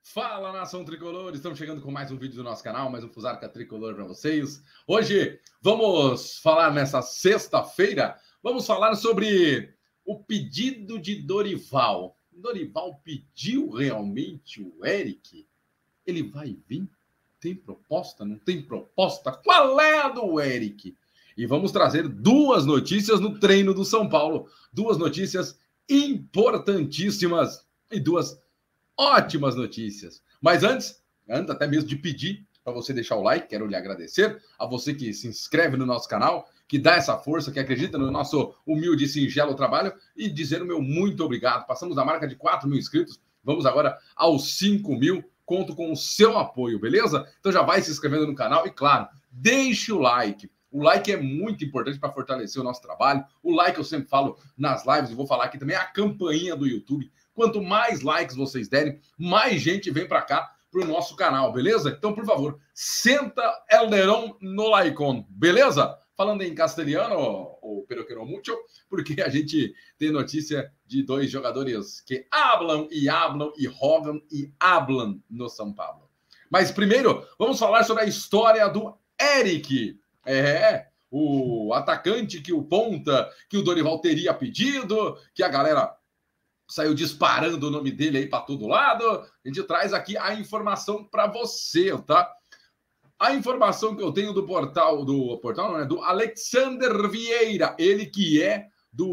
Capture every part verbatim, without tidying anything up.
Fala, nação tricolor! Estamos chegando com mais um vídeo do nosso canal, mais um Fusarca Tricolor para vocês. Hoje vamos falar nessa sexta-feira, vamos falar sobre o pedido de Dorival. Dorival pediu realmente o Eric? Ele vai vir? Tem proposta? Não tem proposta? Qual é a do Eric? E vamos trazer duas notícias no treino do São Paulo. Duas notícias importantíssimas e duas ótimas notícias. Mas antes, antes até mesmo de pedir para você deixar o like, quero lhe agradecer a você que se inscreve no nosso canal, que dá essa força, que acredita no nosso humilde e singelo trabalho, e dizer o meu muito obrigado. Passamos da marca de quatro mil inscritos, vamos agora aos cinco mil. Conto com o seu apoio, beleza? Então já vai se inscrevendo no canal e, claro, deixe o like. O like é muito importante para fortalecer o nosso trabalho. O like eu sempre falo nas lives e vou falar aqui também, é a campainha do YouTube. Quanto mais likes vocês derem, mais gente vem para cá, para o nosso canal, beleza? Então, por favor, senta el dedão no likeon, beleza? Falando em castelhano, ou pero que no mucho, porque a gente tem notícia de dois jogadores que hablam e hablam e jogam e hablam no São Paulo. Mas primeiro, vamos falar sobre a história do Eric. É, o atacante que o ponta, que o Dorival teria pedido, que a galera saiu disparando o nome dele aí para todo lado. A gente traz aqui a informação para você, tá? A informação que eu tenho do portal, do portal não é, do Alexander Vieira, ele que é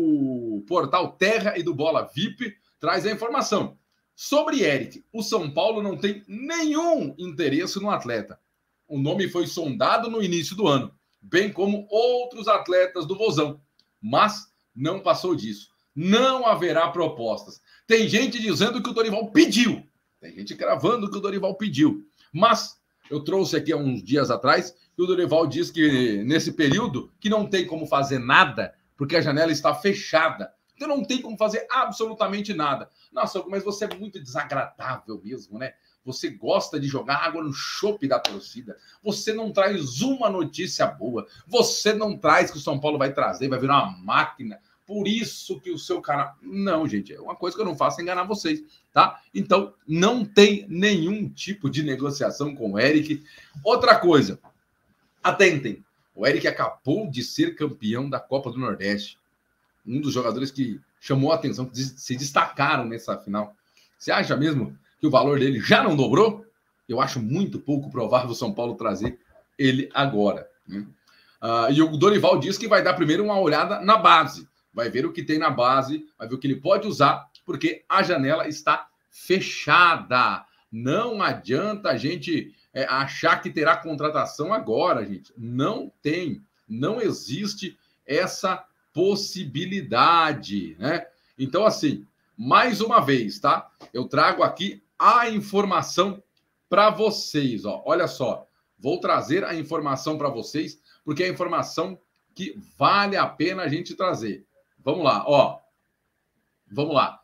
do portal Terra e do Bola V I P, traz a informação. Sobre Eric, o São Paulo não tem nenhum interesse no atleta. O nome foi sondado no início do ano, bem como outros atletas do Vozão, mas não passou disso. Não haverá propostas. Tem gente dizendo que o Dorival pediu. Tem gente cravando que o Dorival pediu. Mas eu trouxe aqui há uns dias atrás que o Dorival diz que nesse período que não tem como fazer nada, porque a janela está fechada. Então não tem como fazer absolutamente nada. Nossa, mas você é muito desagradável mesmo, né? Você gosta de jogar água no chope da torcida. Você não traz uma notícia boa. Você não traz que o São Paulo vai trazer, vai virar uma máquina. Por isso que o seu canal... Não, gente, é uma coisa que eu não faço é enganar vocês, tá? Então, não tem nenhum tipo de negociação com o Eric. Outra coisa, atentem, o Eric acabou de ser campeão da Copa do Nordeste. Um dos jogadores que chamou a atenção, que se destacaram nessa final. Você acha mesmo que o valor dele já não dobrou? Eu acho muito pouco provável o São Paulo trazer ele agora. Né? Uh, e o Dorival diz que vai dar primeiro uma olhada na base. Vai ver o que tem na base, vai ver o que ele pode usar, porque a janela está fechada. Não adianta a gente é, achar que terá contratação agora, gente. Não tem, não existe essa possibilidade, né? Então, assim, mais uma vez, tá? Eu trago aqui a informação para vocês, ó. Olha só, vou trazer a informação para vocês, porque é a informação que vale a pena a gente trazer. Vamos lá, ó. Vamos lá.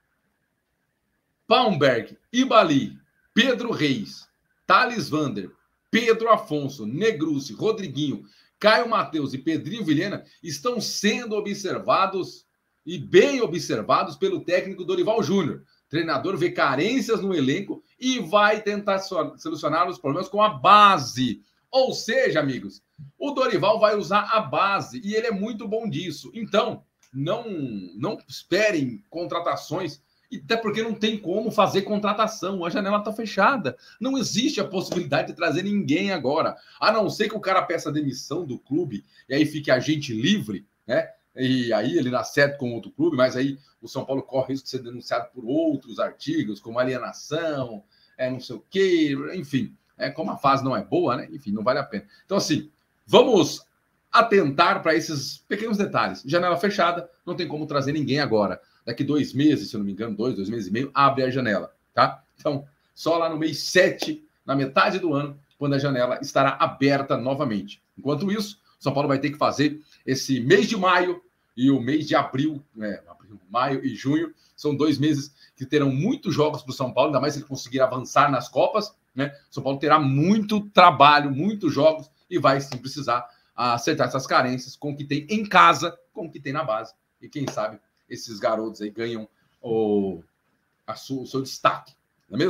Palmberg, Ibali, Pedro Reis, Thales Vander, Pedro Afonso, Negrucci, Rodriguinho, Caio Mateus e Pedrinho Vilhena estão sendo observados e bem observados pelo técnico Dorival Júnior. O treinador vê carências no elenco e vai tentar solucionar os problemas com a base. Ou seja, amigos, o Dorival vai usar a base e ele é muito bom disso. Então, Não, não esperem contratações, até porque não tem como fazer contratação. A janela está fechada. Não existe a possibilidade de trazer ninguém agora. A não ser que o cara peça demissão do clube e aí fique agente livre, né? E aí ele acerta com outro clube, mas aí o São Paulo corre risco de ser denunciado por outros artigos, como alienação, é, não sei o quê, enfim. É, como a fase não é boa, né? Enfim, não vale a pena. Então, assim, vamos atentar para esses pequenos detalhes. Janela fechada, não tem como trazer ninguém agora. Daqui dois meses, se eu não me engano, dois, dois meses e meio, abre a janela, tá? Então, só lá no mês sete, na metade do ano, quando a janela estará aberta novamente. Enquanto isso, São Paulo vai ter que fazer esse mês de maio e o mês de abril, né? Abril, maio e junho, são dois meses que terão muitos jogos para o São Paulo, ainda mais se ele conseguir avançar nas Copas, né? São Paulo terá muito trabalho, muitos jogos e vai sim precisar a acertar essas carências com o que tem em casa, com o que tem na base. E quem sabe esses garotos aí ganham o, a su, o seu destaque, não é mesmo?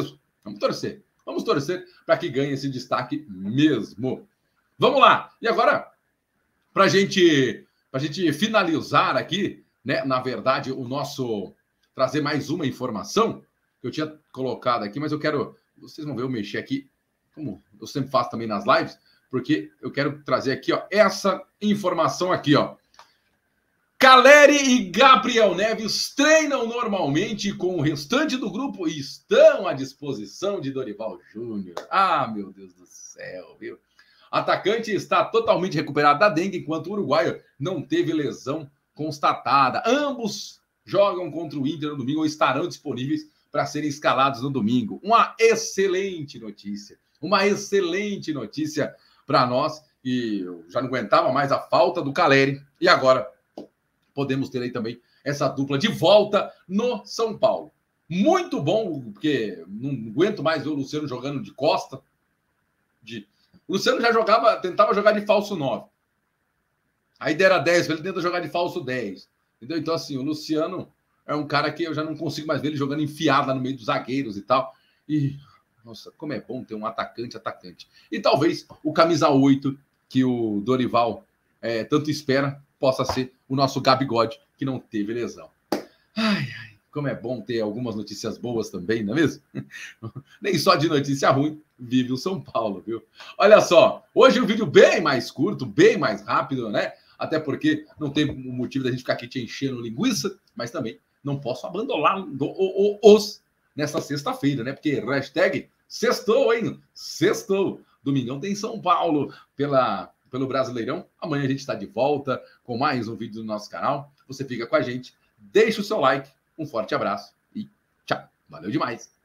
Vamos torcer. Vamos torcer para que ganhe esse destaque mesmo. Vamos lá. E agora, para a gente, pra gente finalizar aqui, né? Na verdade, o nosso... Trazer mais uma informação que eu tinha colocado aqui, mas eu quero... Vocês vão ver eu mexer aqui, como eu sempre faço também nas lives, porque eu quero trazer aqui, ó, essa informação aqui, ó. Caleri e Gabriel Neves treinam normalmente com o restante do grupo e estão à disposição de Dorival Júnior. Ah, meu Deus do céu, viu? Atacante está totalmente recuperado da dengue, enquanto o uruguaio não teve lesão constatada. Ambos jogam contra o Inter no domingo ou estarão disponíveis para serem escalados no domingo. Uma excelente notícia. Uma excelente notícia para nós. E eu já não aguentava mais a falta do Caleri. E agora podemos ter aí também essa dupla de volta no São Paulo. Muito bom, porque não aguento mais ver o Luciano jogando de costa. De... O Luciano já jogava, tentava jogar de falso nove. Aí dera dez, ele tenta jogar de falso dez. Entendeu? Então, assim, o Luciano é um cara que eu já não consigo mais ver ele jogando enfiado lá no meio dos zagueiros e tal. E, nossa, como é bom ter um atacante, atacante. E talvez o camisa oito que o Dorival é, tanto espera possa ser o nosso Gabigode, que não teve lesão. Ai, ai, como é bom ter algumas notícias boas também, não é mesmo? Nem só de notícia ruim vive o São Paulo, viu? Olha só, hoje um vídeo bem mais curto, bem mais rápido, né? Até porque não tem motivo da gente ficar aqui te enchendo linguiça, mas também não posso abandonar os nessa sexta-feira, né? Porque hashtag sextou, hein? Sextou. Domingão tem São Paulo pela... pelo Brasileirão. Amanhã a gente está de volta com mais um vídeo do nosso canal. Você fica com a gente, deixa o seu like, um forte abraço e tchau. Valeu demais!